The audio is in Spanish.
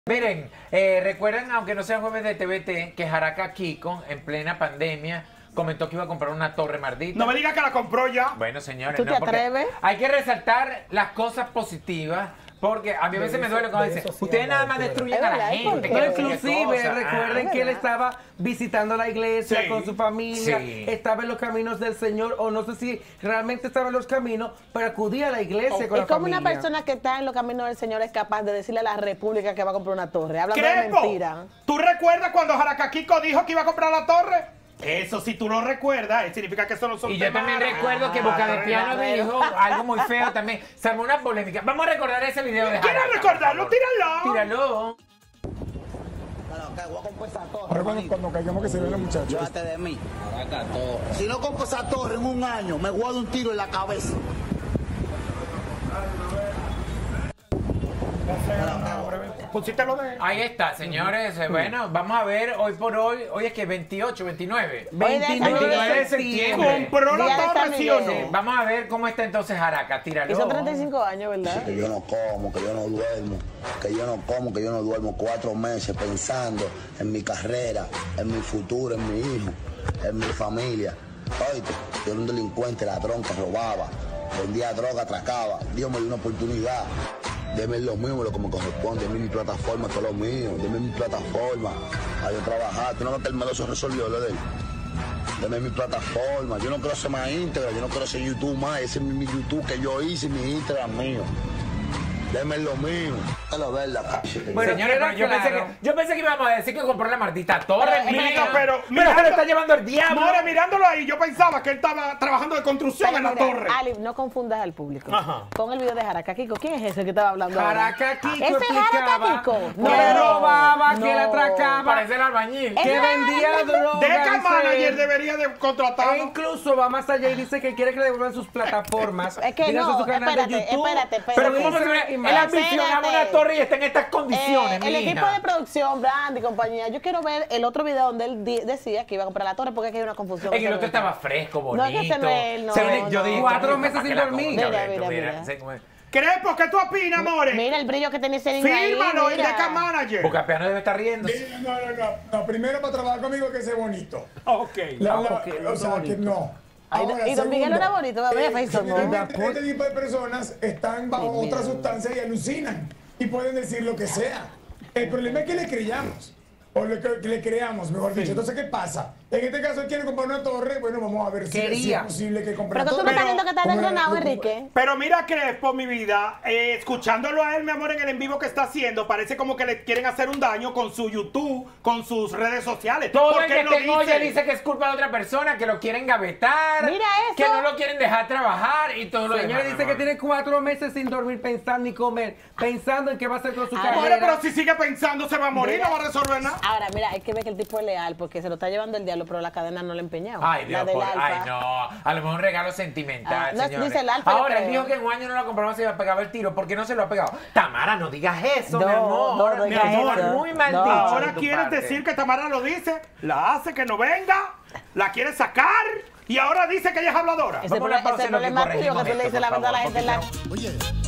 Miren, recuerdan, aunque no sea jueves de TVT, que Jaraca Kiko, en plena pandemia, comentó que iba a comprar una torre mardita. No me digas que la compró ya. Bueno, señores, ¿Tú te atreves? hay que resaltar las cosas positivas, porque a mí a veces me duele cuando dicen, ustedes nada más destruyen a la gente. No, inclusive, recuerden que él estaba visitando la iglesia Sí. con su familia, Sí. estaba en los caminos del Señor, o no sé si realmente estaba en los caminos, pero acudía a la iglesia con ¿Y la cómo familia. una persona que está en los caminos del Señor es capaz de decirle a la República que va a comprar una torre? Hablando de Crepo, mentira. ¿tú recuerdas cuando Jaraca Kiko dijo que iba a comprar la torre? Eso, si tú lo recuerdas, significa que eso no son Y yo temas. también recuerdo que Boca de Piano dijo algo muy feo también. Se armó una polémica. Vamos a recordar ese video de ¿Quieres Jaraca, recordarlo? por favor. Tíralo. Tíralo. Ahora cuando caigamos que se ven los muchachos. Llévate de mí. Si no compro esa torre en un año, me guardo un tiro en la cabeza. Pusiste lo de... Ahí está, señores. Bueno, vamos a ver hoy por hoy. Hoy es que 28, 29. 29 de septiembre. ¿Compró Día la de torre, San sí o Miguel. no? Vamos a ver cómo está entonces Jaraca. Tíralo. Hizo 35 años, ¿verdad? Que yo no como, que yo no duermo, que yo no como, que yo no duermo 4 meses pensando en mi carrera, en mi futuro, en mi hijo, en mi familia. Oíste, yo era un delincuente, ladrón que robaba, vendía droga, atracaba. Dios me dio una oportunidad. Deme lo mío, lo que me corresponde, deme mi plataforma, todo lo mío, deme mi plataforma, a yo trabajar. ¿Tú no ves que el malo se resolvió, lo de él? Deme mi plataforma, yo no quiero ser más íntegra, yo no quiero ser YouTube más, ese es mi YouTube que yo hice, mi Instagram mío. Deme lo mío. Es la verdad. Bueno, señores, queda pero claro. yo pensé que íbamos a decir que compró la maldita torre. Pero se lo está llevando el diablo. More, mirándolo ahí, yo pensaba que él estaba trabajando de construcción Pero en la mira, torre. Ali, no confundas al público. Ajá. Con el video de Jaraca Kiko. ¿Quién es ese que estaba hablando ahora? Jaraca Kiko ¿Ese es Jaraca explicaba Kiko? que robaba, que él No. atracaba, Parece el albañil. que vendía drogas. Deca dice Manager él. debería de E contratarlo. incluso va más allá y dice que quiere que le devuelvan sus plataformas. Es que díganse no, su canal de espérate, YouTube. espérate. Pero ¿cómo Instagram se y ve? más. Él ambicionaba Espérate. una torre y está en estas condiciones, El mi equipo hija. de producción, Brand y compañía, yo quiero ver el otro video donde él decía que iba a comprar la torre porque aquí hay una confusión. En el otro estaba fresco, bonito. No, es que ese no es él, no, Se ve- yo no. dije, 4 coño, meses ¿para sin qué la dormir. compra? Mira, Esto, mira, mira. sé cómo es. Crepo, ¿qué tú opinas, More? Mira el brillo que tiene ese niño ahí. Fírmalo, el mira. Deca Manager. Boca Piano debe estar riendo. No, primero para trabajar conmigo hay que ser bonito. Ok. O sea, que no. Ay, Ahora, y don Miguel segundo, era bonito, bebé, Facebook, ¿no? generalmente este tipo de personas están bajo Ay, otra mira. sustancia y alucinan y pueden decir lo que sea. El problema es que le creyamos. O que le creamos, mejor dicho. Entonces, ¿qué pasa? En este caso, él quiere comprar una torre. Bueno, vamos a ver si Quería. es posible que compre Pero una tú no torre. estás viendo que está Como desgranado, la- Enrique. Pero mira, Crespo, mi vida, escuchándolo a él, mi amor, en el en vivo que está haciendo, parece como que le quieren hacer un daño con su YouTube, con sus redes sociales. Todo el Porque que él lo te oye dice que es culpa de otra persona, que lo quieren gavetar, Mira eso. que no lo quieren dejar trabajar y todo lo demás. Señores, dice que tiene 4 meses sin dormir, pensando ni comer, pensando en qué va a hacer con su Ahora, More, carrera. pero si sigue pensando, se va a morir, no va a resolver nada. Ahora, mira, hay que ver que el tipo es leal porque se lo está llevando el diablo, pero la cadena no le ha empeñado. Ay, la Dios, del Alfa. ay, no. A lo mejor un regalo sentimental, Ah, no, señores. dice el Alfa, yo Ahora, él creo. dijo que en un año no lo compraba, se iba a pegar el tiro. ¿Por qué no se lo ha pegado? Tamara, no digas eso, No, mi amor. no mi digas amor, eso. muy mal No. dicho. Ahora de tu quieres parte. decir que Tamara lo dice, la hace que no venga, la quiere sacar y ahora dice que ella es habladora. Ese Vamos a una pausa en lo que problema es tuyo, que corregimos tú le esto, dices la por verdad a la favor, gente en la... porque Oye,